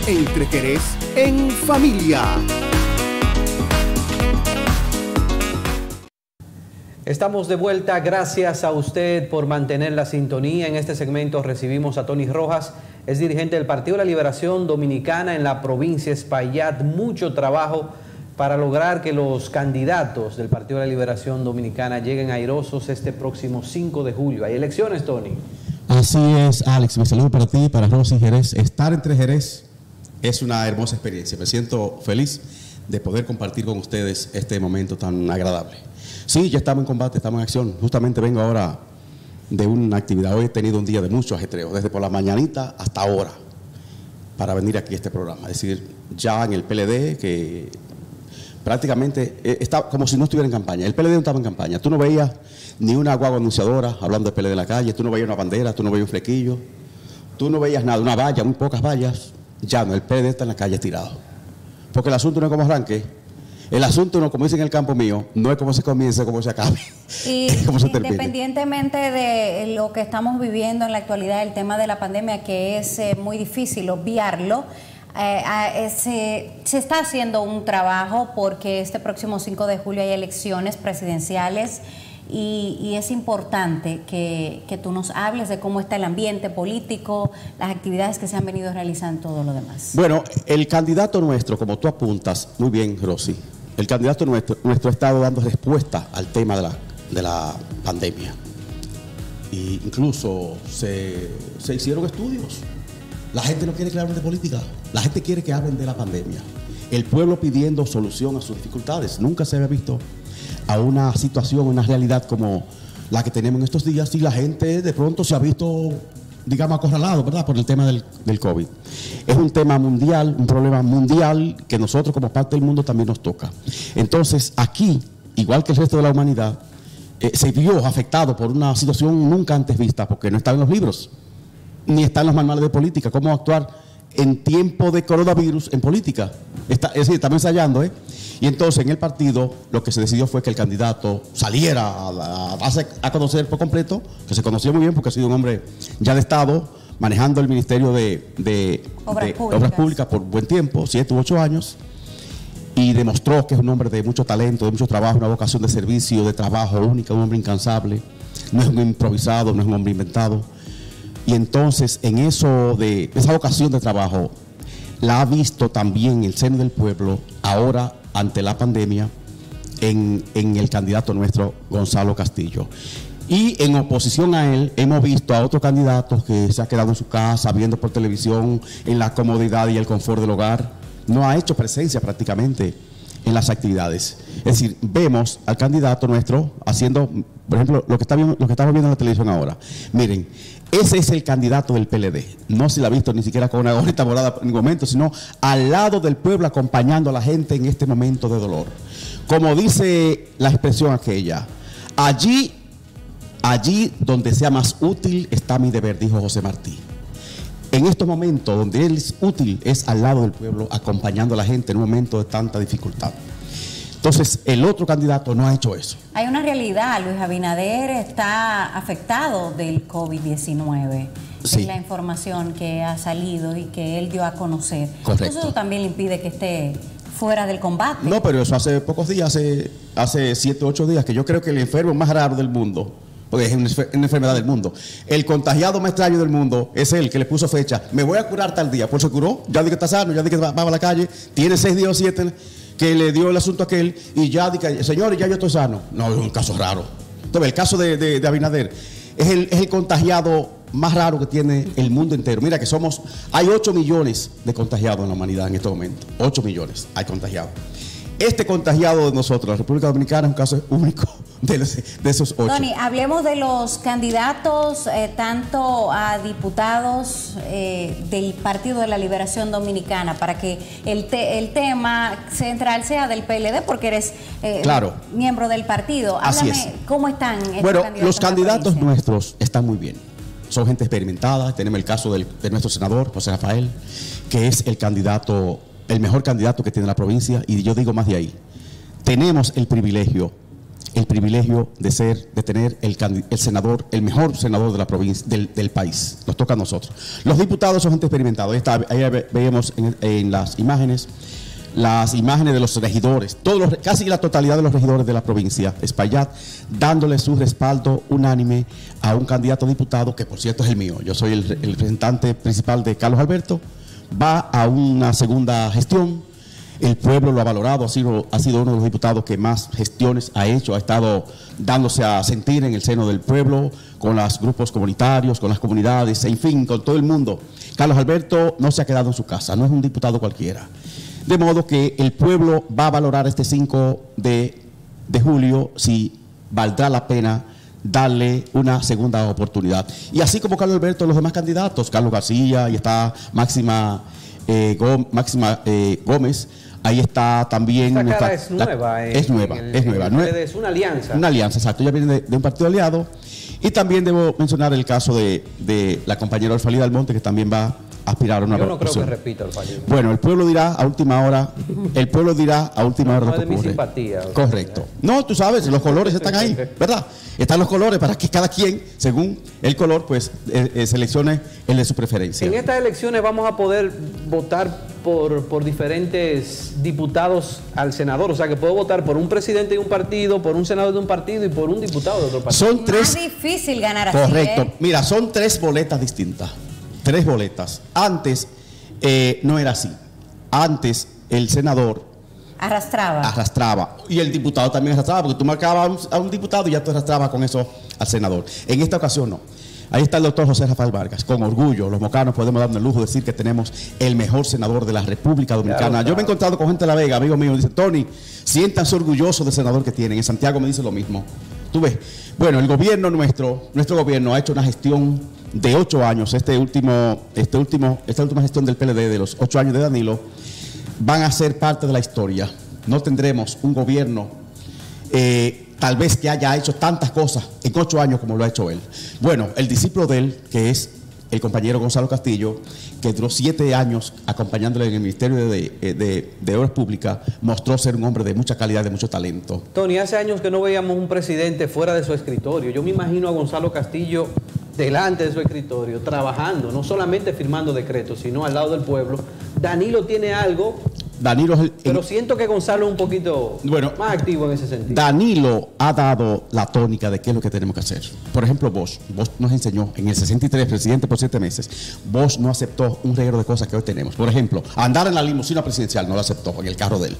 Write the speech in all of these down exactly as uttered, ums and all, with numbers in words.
Entre Jerez en familia. Estamos de vuelta, gracias a usted por mantener la sintonía. En este segmento recibimos a Tony Rojas, es dirigente del Partido de la Liberación Dominicana en la provincia de Espaillat. Mucho trabajo para lograr que los candidatos del Partido de la Liberación Dominicana lleguen airosos este próximo cinco de julio. ¿Hay elecciones, Tony? Así es, Alex. Mi saludo para ti, para Rosy Jerez. Estar entre Jerez es una hermosa experiencia. Me siento feliz de poder compartir con ustedes este momento tan agradable. Sí, ya estamos en combate, estamos en acción. Justamente vengo ahora de una actividad. Hoy he tenido un día de mucho ajetreo, desde por la mañanita hasta ahora, para venir aquí a este programa. Es decir, ya en el P L D, que prácticamente está como si no estuviera en campaña. El P L D no estaba en campaña. Tú no veías ni una guagua anunciadora hablando de P L D en la calle, tú no veías una bandera, tú no veías un flequillo, tú no veías nada, una valla, muy pocas vallas. Ya no, el P L D está en la calle tirado. Porque el asunto no es como arranque. El asunto, no, como dicen en el campo mío, no es cómo se comienza, cómo se acabe. Y cómo se independientemente de lo que estamos viviendo en la actualidad, el tema de la pandemia, que es eh, muy difícil obviarlo, eh, eh, se, se está haciendo un trabajo porque este próximo cinco de julio hay elecciones presidenciales y, y es importante que, que tú nos hables de cómo está el ambiente político, las actividades que se han venido realizando, todo lo demás. Bueno, el candidato nuestro, como tú apuntas, muy bien, Rosy, el candidato nuestro, nuestro ha estado dando respuesta al tema de la, de la pandemia. E incluso se, se hicieron estudios. La gente no quiere que hablen de política, la gente quiere que hablen de la pandemia. El pueblo pidiendo solución a sus dificultades. Nunca se había visto a una situación, una realidad como la que tenemos en estos días, y la gente de pronto se ha visto, digamos, acorralado, ¿verdad?, por el tema del, del COVID. Es un tema mundial, un problema mundial que nosotros como parte del mundo también nos toca. Entonces, aquí, igual que el resto de la humanidad, eh, se vio afectado por una situación nunca antes vista, porque no está en los libros, ni está en los manuales de política, cómo actuar en tiempo de coronavirus en política. Está, es decir, estamos ensayando, ¿eh? Y entonces en el partido lo que se decidió fue que el candidato saliera a, a darse a conocer por completo, que se conoció muy bien porque ha sido un hombre ya de Estado, manejando el Ministerio de, de, Obras, de públicas. Obras Públicas por buen tiempo, siete u ocho años, y demostró que es un hombre de mucho talento, de mucho trabajo, una vocación de servicio, de trabajo única, un hombre incansable, no es un improvisado, no es un hombre inventado. Y entonces en eso de esa vocación de trabajo la ha visto también el seno del pueblo ahora ante la pandemia en, en el candidato nuestro Gonzalo Castillo. Y en oposición a él hemos visto a otros candidatos que se ha quedado en su casa viendo por televisión en la comodidad y el confort del hogar. No ha hecho presencia prácticamente en las actividades. Es decir, vemos al candidato nuestro haciendo, por ejemplo, lo que, está viendo, lo que estamos viendo en la televisión ahora. Miren, ese es el candidato del P L D. No se lo ha visto ni siquiera con una gorrita morada en ningún momento, sino al lado del pueblo, acompañando a la gente en este momento de dolor. Como dice la expresión aquella, allí, allí donde sea más útil está mi deber, dijo José Martí. En estos momentos donde él es útil es al lado del pueblo, acompañando a la gente en un momento de tanta dificultad. Entonces, el otro candidato no ha hecho eso. Hay una realidad, Luis Abinader está afectado del COVID diecinueve. Sí. Es la información que ha salido y que él dio a conocer. Correcto. Entonces, eso también le impide que esté fuera del combate. No, pero eso hace pocos días, hace, hace siete, ocho días, que yo creo que el enfermo más raro del mundo, porque es una, una enfermedad del mundo, el contagiado más extraño del mundo es él que le puso fecha, me voy a curar tal día, pues se curó, ya di que está sano, ya di que va, va a la calle, tiene seis días o siete que le dio el asunto a aquel y ya di que, señores, ya yo estoy sano. No, es un caso raro. Entonces, el caso de, de, de Abinader es el, es el contagiado más raro que tiene el mundo entero. Mira que somos, hay ocho millones de contagiados en la humanidad en este momento, ocho millones hay contagiados. Este contagiado de nosotros, la República Dominicana, es un caso único de, los, de esos ocho. Tony, hablemos de los candidatos, eh, tanto a diputados eh, del Partido de la Liberación Dominicana, para que el, te, el tema central sea del P L D, porque eres eh, claro. miembro del partido. Así Háblame, es. ¿cómo están estos bueno, candidatos? Los candidatos nuestros están muy bien. Son gente experimentada. Tenemos el caso del, de nuestro senador, José Rafael, que es el candidato, el mejor candidato que tiene la provincia, y yo digo más de ahí. Tenemos el privilegio el privilegio de ser, de tener el, el senador, el mejor senador de la provincia, del, del país. Nos toca a nosotros. Los diputados son gente experimentada. Ahí, está, ahí vemos en, en las imágenes, las imágenes de los regidores, todos los, casi la totalidad de los regidores de la provincia de Espaillat, dándole su respaldo unánime a un candidato a diputado, que por cierto es el mío. Yo soy el, el representante principal de Carlos Alberto. Va a una segunda gestión. El pueblo lo ha valorado, ha sido, ha sido uno de los diputados que más gestiones ha hecho, ha estado dándose a sentir en el seno del pueblo, con los grupos comunitarios, con las comunidades, en fin, con todo el mundo. Carlos Alberto no se ha quedado en su casa, no es un diputado cualquiera. De modo que el pueblo va a valorar este cinco de julio si valdrá la pena darle una segunda oportunidad. Y así como Carlos Alberto, los demás candidatos, Carlos García, y está Máxima, eh, Gómez, Máxima eh, Gómez. Ahí está también... Esta cara está, es nueva. La, en, es nueva, el, es nueva. No es una alianza. Una alianza, exacto. Ella viene de, de un partido aliado. Y también debo mencionar el caso de, de la compañera Orfalida Almonte, que también va a aspirar a una Yo no opción. creo que repita Orfalida. Bueno, el pueblo dirá a última hora, el pueblo dirá a última hora no lo que es de mi ocurre. simpatía. Correcto. No, tú sabes, los colores están ahí, ¿verdad? Están los colores para que cada quien, según el color, pues eh, eh, seleccione el de su preferencia. En estas elecciones vamos a poder votar por, por diferentes diputados al senador, o sea que puedo votar por un presidente de un partido, por un senador de un partido y por un diputado de otro partido. Son tres. Más difícil ganar así. Correcto. ¿eh? Mira, son tres boletas distintas. Tres boletas. Antes eh, no era así. Antes el senador Arrastraba. arrastraba y el diputado también arrastraba, porque tú marcabas a un, a un diputado y ya tú arrastrabas con eso al senador. En esta ocasión no. Ahí está el doctor José Rafael Vargas. Con orgullo, los mocanos podemos darnos el lujo de decir que tenemos el mejor senador de la República Dominicana. Claro, claro. Yo me he encontrado con gente de La Vega, amigo mío, dice, Tony, siéntanse orgullosos del senador que tienen. En Santiago me dice lo mismo. Tú ves. Bueno, el gobierno nuestro, nuestro gobierno ha hecho una gestión de ocho años. Este último, este último, esta última gestión del P L D de los ocho años de Danilo van a ser parte de la historia. No tendremos un gobierno eh, tal vez que haya hecho tantas cosas en ocho años como lo ha hecho él. Bueno, el discípulo de él, que es el compañero Gonzalo Castillo, que duró siete años acompañándole en el Ministerio de, de, de, de Obras Públicas, mostró ser un hombre de mucha calidad, de mucho talento. Tony, hace años que no veíamos un presidente fuera de su escritorio. Yo me imagino a Gonzalo Castillo delante de su escritorio, trabajando, no solamente firmando decretos, sino al lado del pueblo. Danilo tiene algo... Danilo es el, Pero en, siento que Gonzalo es un poquito bueno, más activo en ese sentido. Danilo ha dado la tónica de qué es lo que tenemos que hacer. Por ejemplo, Bosch. Bosch nos enseñó en el sesenta y tres, presidente por siete meses. Bosch no aceptó un reguero de cosas que hoy tenemos. Por ejemplo, andar en la limusina presidencial no lo aceptó, en el carro de él.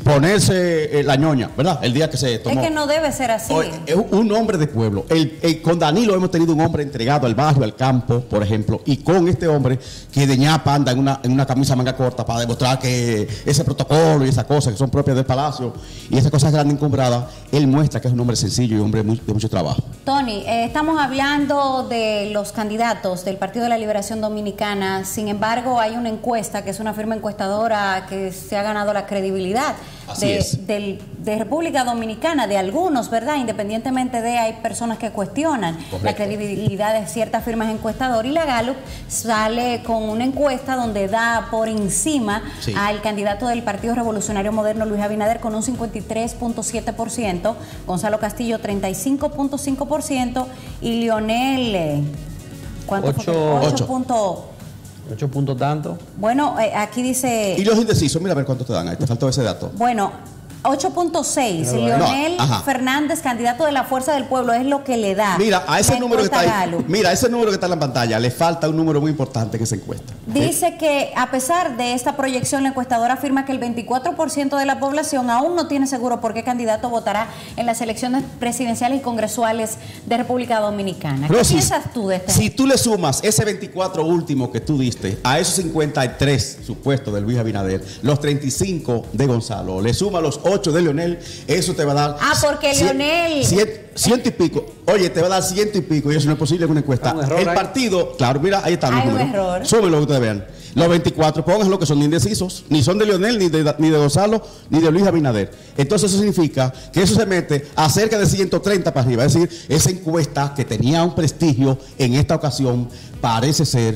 Ponerse eh, la ñoña, ¿verdad? El día que se tomó. Es que no debe ser así. Hoy, es un hombre de pueblo. El, el, con Danilo hemos tenido un hombre entregado al barrio, al campo, por ejemplo. Y con este hombre que de ñapa anda en una, en una camisa manga corta para demostrar que ese protocolo y esas cosas que son propias del palacio y esas cosas grandes encumbradas, él muestra que es un hombre sencillo y un hombre muy, de mucho trabajo. Tony, eh, estamos hablando de los candidatos del Partido de la Liberación Dominicana. Sin embargo, hay una encuesta que es una firma encuestadora que se ha ganado la credibilidad de, del, de República Dominicana, de algunos, ¿verdad? Independientemente de, hay personas que cuestionan Correcto. la credibilidad de ciertas firmas encuestadoras, y la Gallup sale con una encuesta donde da por encima sí. al candidato del Partido Revolucionario Moderno, Luis Abinader, con un cincuenta y tres punto siete por ciento, Gonzalo Castillo treinta y cinco punto cinco por ciento y Lionel, ¿cuánto ocho, fue? ocho punto ocho puntos tanto. Bueno, eh, aquí dice... Y los indecisos, mira a ver cuánto te dan ahí, te faltó ese dato. Bueno, ocho punto seis, Leonel no, Fernández, candidato de la Fuerza del Pueblo, es lo que le da. Mira, a ese número que está ahí, mira, ese número que está en la pantalla, le falta un número muy importante que se encuesta. Dice ¿Eh? que a pesar de esta proyección, la encuestadora afirma que el veinticuatro por ciento de la población aún no tiene seguro por qué candidato votará en las elecciones presidenciales y congresuales de República Dominicana. Pero ¿Qué si, piensas tú de este? Si tú le sumas ese veinticuatro último que tú diste a esos cincuenta y tres supuestos de Luis Abinader, los treinta y cinco de Gonzalo, le suma los ocho de Leonel, eso te va a dar... Ah, porque cien, Leonel... Cien, ciento y pico. Oye, te va a dar ciento y pico y eso no es posible en una encuesta. Un error, el ahí. partido, claro, mira, ahí están los Hay números. un error. Súmenlo que ustedes vean. Los veinticuatro, pónganlo que son indecisos. Ni son de Leonel, ni de, ni de Gonzalo, ni de Luis Abinader. Entonces eso significa que eso se mete a cerca de ciento treinta para arriba. Es decir, esa encuesta que tenía un prestigio en esta ocasión parece ser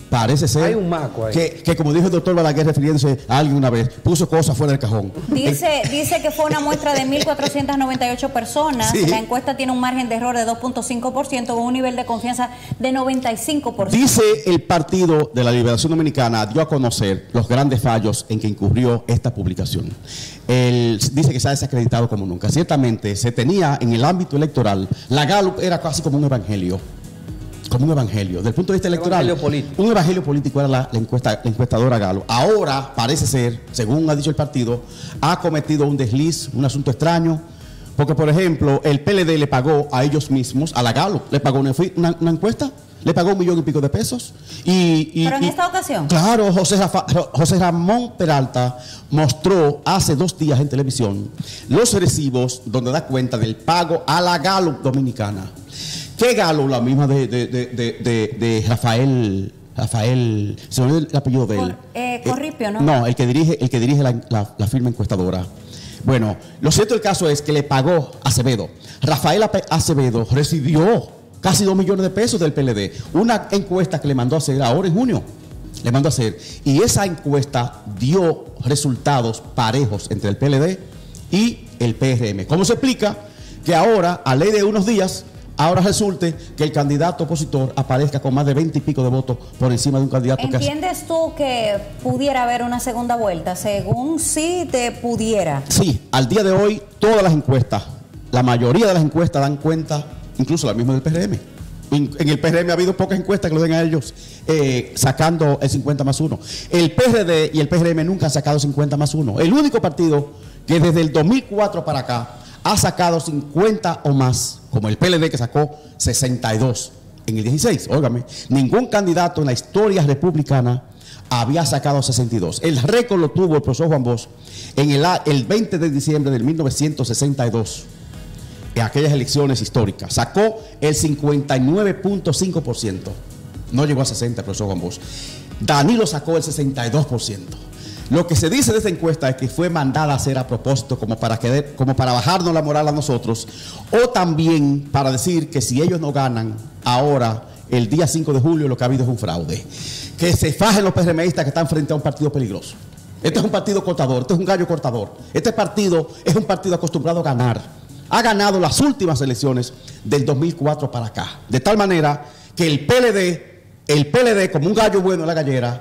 Parece ser Hay un maco ahí. Que, que, como dijo el doctor Balaguer refiriéndose a alguien una vez, puso cosas fuera del cajón. Dice, dice que fue una muestra de mil cuatrocientas noventa y ocho personas. Sí. La encuesta tiene un margen de error de dos punto cinco por ciento con un nivel de confianza de noventa y cinco por ciento. Dice el Partido de la Liberación Dominicana, dio a conocer los grandes fallos en que incurrió esta publicación. Él dice que se ha desacreditado como nunca. Ciertamente se tenía en el ámbito electoral, la Gallup era casi como un evangelio. Como un evangelio, desde el punto de vista electoral, evangelio político. un evangelio político era la, la, encuesta, la encuestadora Galo. Ahora parece ser, según ha dicho el partido, ha cometido un desliz, un asunto extraño, porque por ejemplo el P L D le pagó a ellos mismos, a la Galo, le pagó una, una, una encuesta, le pagó un millón y pico de pesos. Y, y, Pero en y, esta ocasión. Claro, José, Rafa, José Ramón Peralta mostró hace dos días en televisión los recibos donde da cuenta del pago a la Galo dominicana. ¿Qué Galo? La misma de, de, de, de, de, de Rafael, Rafael, se me olvidó el apellido de él. Cor, eh, Corripio, ¿no? No, el que dirige, el que dirige la, la, la firma encuestadora. Bueno, lo cierto del caso es que le pagó a Acevedo. Rafael Acevedo recibió casi dos millones de pesos del P L D. Una encuesta que le mandó a hacer ahora en junio. Le mandó a hacer. Y esa encuesta dio resultados parejos entre el P L D y el P R M. ¿Cómo se explica que ahora, a ley de unos días, ahora resulte que el candidato opositor aparezca con más de veinte y pico de votos por encima de un candidato que hace? ¿Entiendes tú que pudiera haber una segunda vuelta? Según sí te pudiera. Sí, al día de hoy todas las encuestas, la mayoría de las encuestas dan cuenta, incluso la misma del P R M. En, en el P R M ha habido pocas encuestas que lo den a ellos eh, sacando el cincuenta más uno. El P R D y el P R M nunca han sacado cincuenta más uno. El único partido que desde el dos mil cuatro para acá ha sacado cincuenta o más, como el P L D que sacó sesenta y dos en el dieciséis. Óigame, ningún candidato en la historia republicana había sacado sesenta y dos. El récord lo tuvo el profesor Juan Bosch en el, el veinte de diciembre de mil novecientos sesenta y dos, en aquellas elecciones históricas. Sacó el cincuenta y nueve punto cinco por ciento. No llegó a sesenta el profesor Juan Bosch. Danilo sacó el sesenta y dos por ciento. Lo que se dice de esta encuesta es que fue mandada a hacer a propósito como para, que, como para bajarnos la moral a nosotros, o también para decir que si ellos no ganan ahora, el día cinco de julio, lo que ha habido es un fraude. Que se fajen los PRMistas que están frente a un partido peligroso. Este es un partido cortador, este es un gallo cortador. Este partido es un partido acostumbrado a ganar. Ha ganado las últimas elecciones del dos mil cuatro para acá. De tal manera que el P L D, el P L D como un gallo bueno en la gallera,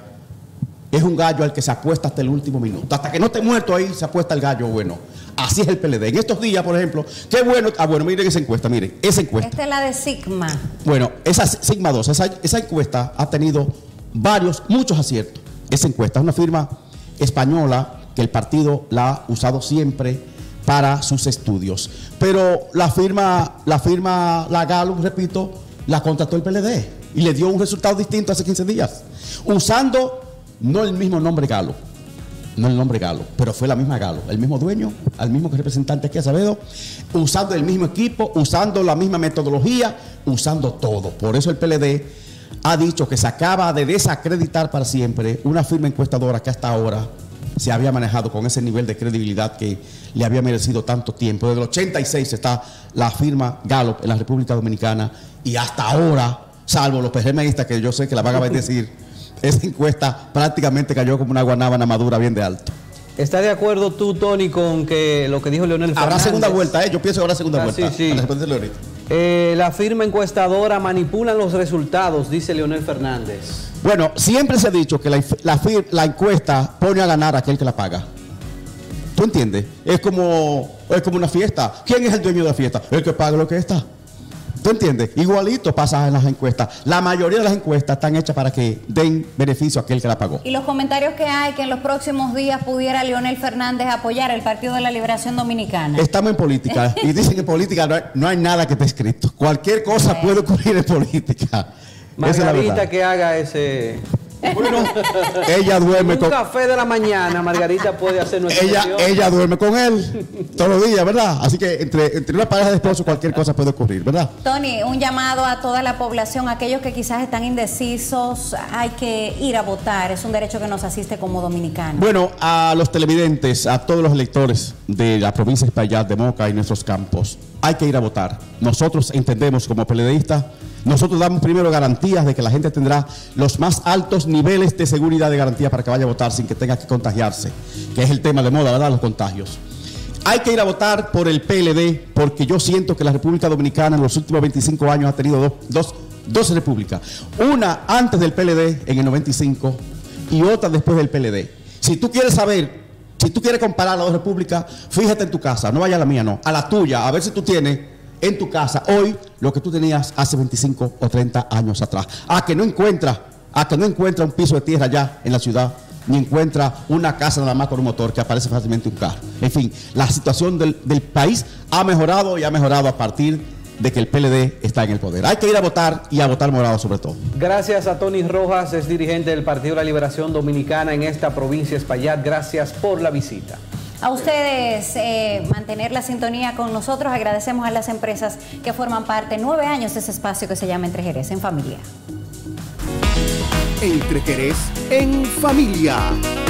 es un gallo al que se apuesta hasta el último minuto. Hasta que no esté muerto ahí, se apuesta el gallo bueno. Así es el P L D. En estos días, por ejemplo, qué bueno. Ah, bueno, miren esa encuesta, miren, esa encuesta. Esta es la de Sigma. Bueno, esa Sigma dos, esa, esa encuesta ha tenido varios, muchos aciertos. Esa encuesta es una firma española que el partido la ha usado siempre para sus estudios. Pero la firma, la firma, la Gallup, repito, la contrató el P L D y le dio un resultado distinto hace quince días. Usando no el mismo nombre Galo, no el nombre Galo, pero fue la misma Galo, el mismo dueño, el mismo representante aquí Acevedo, usando el mismo equipo, usando la misma metodología, usando todo. Por eso el P L D ha dicho que se acaba de desacreditar para siempre una firma encuestadora que hasta ahora se había manejado con ese nivel de credibilidad que le había merecido tanto tiempo. Desde el ochenta y seis está la firma Gallup en la República Dominicana y hasta ahora, salvo los PRMistas que yo sé que la van a decir, esa encuesta prácticamente cayó como una guanábana madura bien de alto. ¿Estás de acuerdo tú, Tony, con que lo que dijo Leonel Fernández? Habrá segunda vuelta, ¿eh? Yo pienso que habrá segunda ah, vuelta. Sí, sí. Para responderle ahorita. Eh, la firma encuestadora manipulan los resultados, dice Leonel Fernández. Bueno, siempre se ha dicho que la, la, la encuesta pone a ganar a aquel que la paga. ¿Tú entiendes? Es como, es como una fiesta. ¿Quién es el dueño de la fiesta? El que paga lo que está. ¿Tú entiendes? Igualito pasa en las encuestas. La mayoría de las encuestas están hechas para que den beneficio a aquel que la pagó. Y los comentarios que hay que en los próximos días pudiera Leonel Fernández apoyar el Partido de la Liberación Dominicana. Estamos en política y dicen que en política no hay, no hay nada que esté escrito. Cualquier cosa puede ocurrir en política. Margarita que haga ese... Bueno, ella duerme un con... Un café de la mañana, Margarita puede hacer nuestra ella, sesión. ella duerme con él todos los días, ¿verdad? Así que entre, entre una pareja de esposos cualquier cosa puede ocurrir, ¿verdad? Tony, un llamado a toda la población, aquellos que quizás están indecisos, hay que ir a votar, es un derecho que nos asiste como dominicanos. Bueno, a los televidentes, a todos los electores de la provincia de Espaillat, de Moca y nuestros campos, hay que ir a votar. Nosotros entendemos como PLDistas Nosotros damos primero garantías de que la gente tendrá los más altos niveles de seguridad de garantía para que vaya a votar sin que tenga que contagiarse, que es el tema de moda, ¿verdad? Los contagios. Hay que ir a votar por el P L D porque yo siento que la República Dominicana en los últimos veinticinco años ha tenido dos, dos, dos repúblicas. Una antes del P L D en el noventa y cinco y otra después del P L D. Si tú quieres saber, si tú quieres comparar las dos repúblicas, fíjate en tu casa, no vaya a la mía, no, a la tuya, a ver si tú tienes en tu casa hoy lo que tú tenías hace veinticinco o treinta años atrás. A que no encuentra, a que no encuentra un piso de tierra allá en la ciudad, ni encuentra una casa nada más con un motor que aparece fácilmente un carro. En fin, la situación del, del país ha mejorado y ha mejorado a partir de que el P L D está en el poder. Hay que ir a votar y a votar morado sobre todo. Gracias a Tony Rojas, es dirigente del Partido de la Liberación Dominicana en esta provincia Espaillat. Gracias por la visita. A ustedes eh, mantener la sintonía con nosotros. Agradecemos a las empresas que forman parte nueve años de ese espacio que se llama Entre Jerez en Familia. Entre Jerez en Familia.